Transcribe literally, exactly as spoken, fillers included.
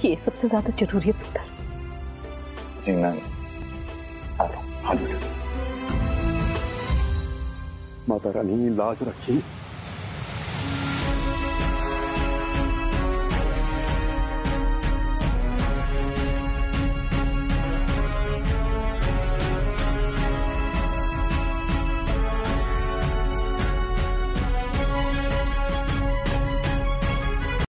ये सबसे ज्यादा जरूरी है पुत्र। जी मैं आता हूँ। हाथ बेटा। माता रानी लाज रखी।